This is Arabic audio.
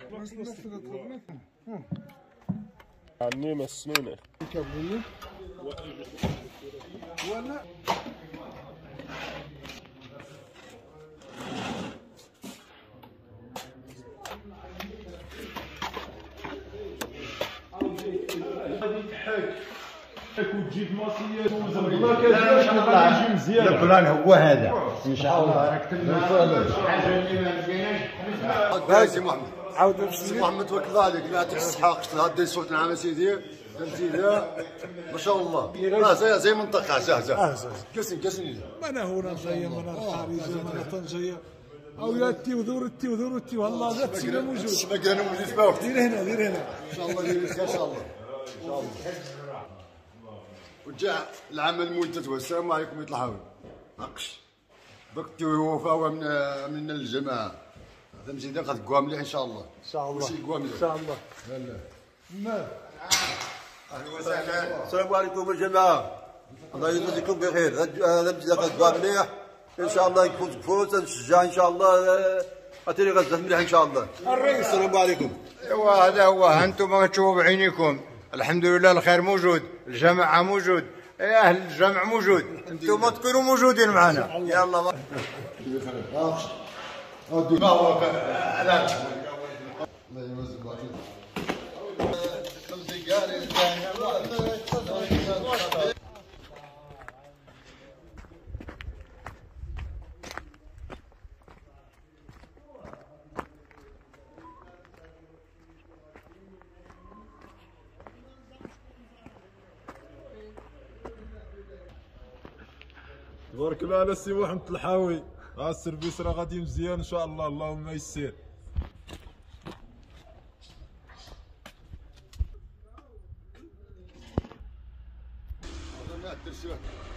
عني مسنونة يكبرني ولا وتجيب ماسيات يجي مزيان البلان هو هذا ان شاء الله. باهي محمد عاود سي محمد توكل عليك لا الصحة قشط هادي صوت نعم سيدي فهمتي ما شاء الله زي منطقة كاسن انا هنا جايه من الخارج من طنجه او يا التيودور والله لا تسينا موجود السمك انا موجود باوك دير هنا ان شاء الله دير ان شاء الله وجاء العمل منتج والسلام عليكم يطلعوا نقش دوك توفاو من الجماعه فهمتي داك غتقوا مليح ان شاء الله ان شاء الله ان شاء الله لا اهلا وسهلا. السلام عليكم الجماعه، الله يجزيكم بخير. هذا غتقوا مليح ان شاء الله، يكون فوز نشجع ان شاء الله. عطيني غزه مليح ان شاء الله. الرئيس السلام عليكم. ايوا هذا هو، انتم تشوفوا بعينيكم. الحمد لله الخير موجود، الجماعه موجود، اهل الجمع موجود، انتم تكونوا موجودين معنا. يلا تبارك الله على السي محمد الحاوي. السيرفيس راه غادي مزيان ان شاء الله، اللهم يسير. ما